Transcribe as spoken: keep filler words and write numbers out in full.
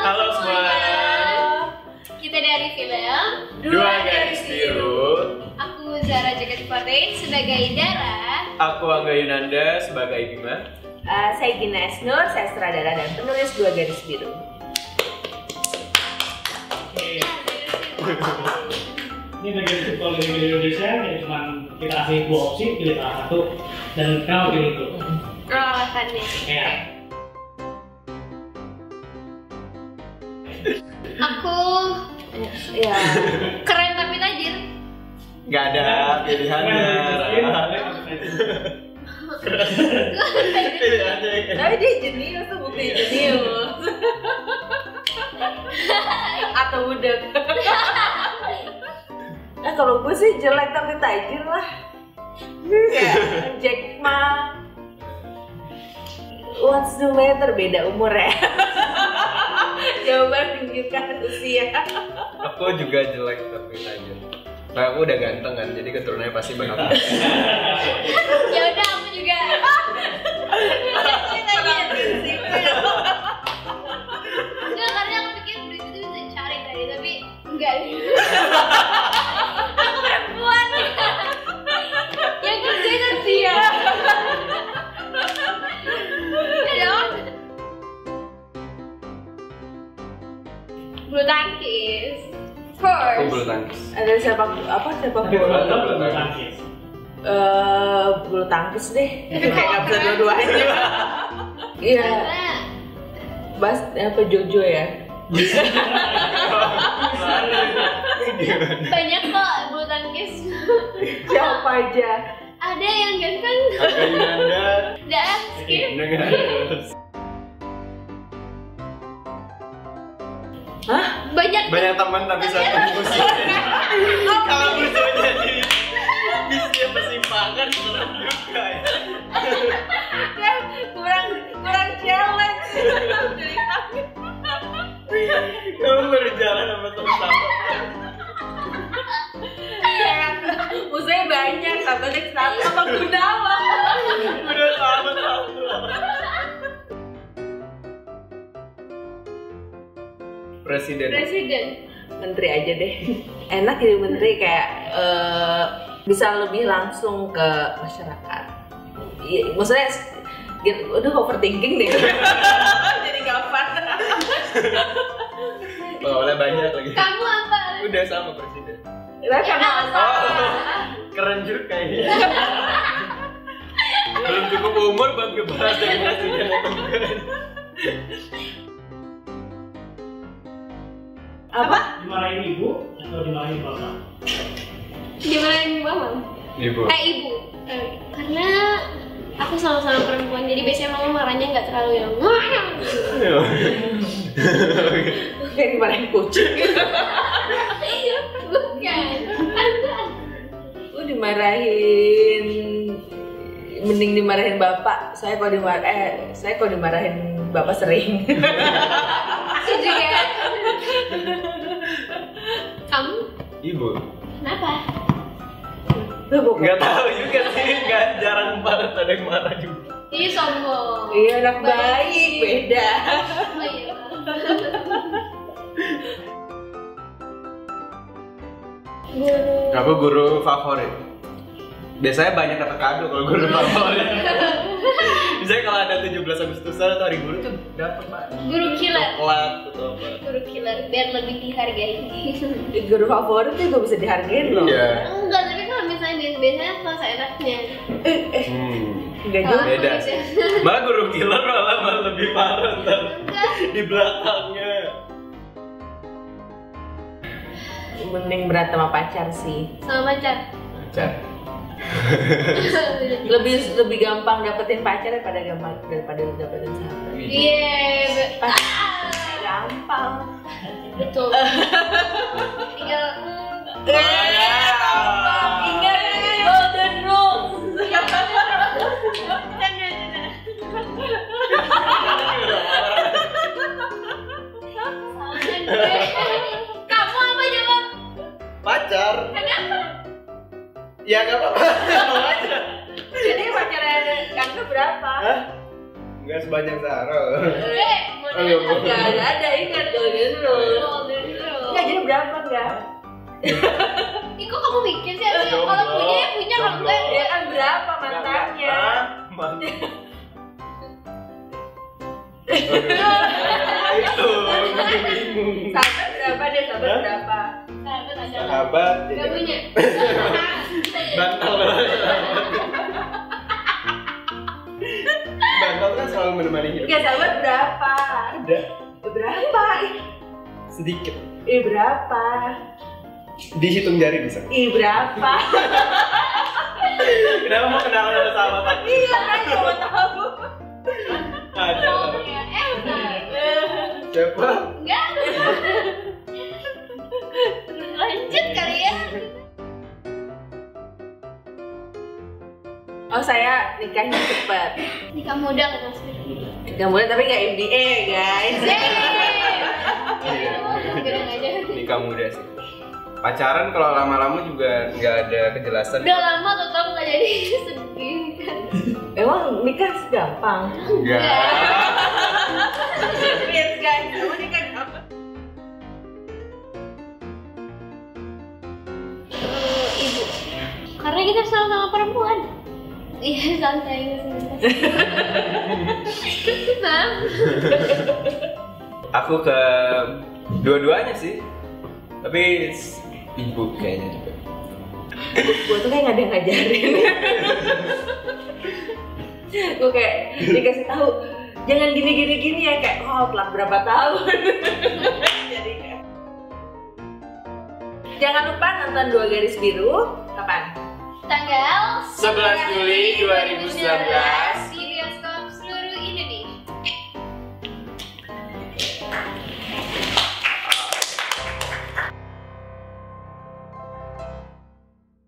Halo semuanya. Kita dari film Dua Garis Biru. Aku Zara Jakatipatain sebagai Dara. Aku Angga Yunanda sebagai Bima. Uh, saya Gina Esnur, saya sutradara dan penulis Dua Garis Biru. Ini bagian itu kalau di Indonesia ya cuma kita kasih dua opsi, pilih salah satu dan kamu pilih itu. Alasannya. Ya. Aku Ya. keren tapi tajir. Gak ada pilihannya. Pilihannya. Tapi dia jenius tuh, bukti jenius. Atau udah. Nah kalau gue sih jelek tapi tajir lah. Kayak Jack Ma. What's the matter? Beda umur ya. Jawaban menunjukkan usia. Aku juga jelek tapi tajir. Nah, aku udah ganteng kan, jadi keturunannya pasti banyak. Ya udah aku juga. Enggak, karena aku pikir duit itu bisa dicari tadi, tapi enggak. Aku perempuan. Yang kerja itu dia. Dong. Bulu tangkis. Aku First. bulu tangkis. Ada siapa apa siapa Tapi bola? kalau bulu bulu tangkis. tangkis. Eh bulu tangkis deh. Kayak nggak bisa dua-duanya. Iya. Karena Bas apa Jojo ya? banyak kok bulu tangkis. Siapa aja? Ada yang ganteng. Angga Yunanda. Dah, skip. Hah? Banyak. Banyak teman tapi satu musuh. Kalau musuhnya di bisnya persimpangan serem juga ya. Kan kurang kurang challenge. Kamu berjalan sama teman-teman. Musuhnya banyak, satu dek satu apa Gunawan. Udah sama tahu. Presiden. Presiden. Menteri aja deh. Enak jadi menteri kayak eh, bisa lebih langsung ke masyarakat. Iya, maksudnya gitu, udah overthinking deh. Jadi gak fun. Soalnya banyak lagi. Kamu apa? Udah sama presiden. Lah karena Oh, keren juga ini. Belum cukup umur buat ngebahas dari presiden yang keren. apa? Dimarahin ibu atau dimarahin bapak? Gimana yang mama? Ibu. Eh ibu. Eh, karena aku sama-sama perempuan, jadi biasanya mama marahnya nggak terlalu yang Kayak dimarahin kucing. bukan. Anda. Lu dimarahin, mending dimarahin bapak. Saya kalau dimar eh saya kalau dimarahin bapak sering. Aku juga. Kamu? Ibu. Kenapa? Lu bukan. Nggak tahu juga sih, nggak jarang banget ada yang marah juga. Ih sombong. Iya anak baik, beda. Oh iya. Guru. Aku guru favorit. Biasanya banyak kata kado kalau guru favorit. Misalnya kalau ada tujuh belas Agustusan atau hari guru tuh dapat Pak. Guru killer. Coklat atau apa. Guru killer biar lebih dihargai. Guru favorit juga bisa dihargain loh. Iya. Enggak, tapi kalau misalnya biasa biasanya masa enaknya. Eh, eh, Hmm. enggak Kalau juga. Beda aku sih. beda. Malah guru killer malah, malah lebih parah ntar Enggak. di belakangnya. Mending berat sama pacar sih. Sama pacar. Pacar. Lebih lebih gampang dapetin pacar daripada gampang daripada lu dapetin sahabat. Iya. be- Ah. Ah. Gampang. Betul. Tinggal mm, Eh, gampang. Ingat golden rules. Canda, canda. Kamu apa jawab? Pacar. Kenapa? Ya nggak apa-apa. Mau aja. Jadi pacarnya Angga berapa? Hah? Nggak sebanyak sepanjang Sarah. Eh, mau Oh, iya, nanya. Nggak ada, ada ingat golden rule. Golden rule. Nggak, jadi berapa nggak? Ih, kok kamu mikir sih? Harusnya Jomblo. kalau punya ya punya, kalau enggak Ya kan berapa mantannya? Ah, mantan. Itu, makin bingung. Sahabat berapa deh? Sahabat Hah? berapa? sahabat aja. Sahabat. Enggak punya. Bantal banget. Bantal kan selalu menemani hidup. Nggak, sahabat berapa? Ada Berapa? sedikit. Ih berapa? Dihitung jari bisa. Ih berapa? Kenapa mau kenalan sama sahabat? Iya kan cuma tahu. Ada. Oh, ya. Eh, enggak. Siapa? Enggak. Lanjut kali ya. Oh saya nikahnya cepet. Nikah muda kan maksudnya. Nikah muda tapi nggak M B A guys. Bilang aja. Nikah muda sih. Pacaran kalau lama-lama juga nggak ada kejelasan. Udah lama tuh tau nggak jadi sedih kan. Emang nikah gampang? Enggak. Lihat guys, kamu nikah gampang? Eh, ibu. Karena kita sama-sama perempuan. Iya santai nggak sih. Bang. Aku ke dua-duanya sih. Tapi ibu kayaknya juga. Gue tuh kayak nggak ada yang ngajarin. Gue kayak dikasih tahu jangan gini gini gini ya kayak oh telah berapa tahun. Jadi kayak jangan lupa nonton Dua Garis Biru kapan? Tanggal sebelas Juli dua ribu sembilan belas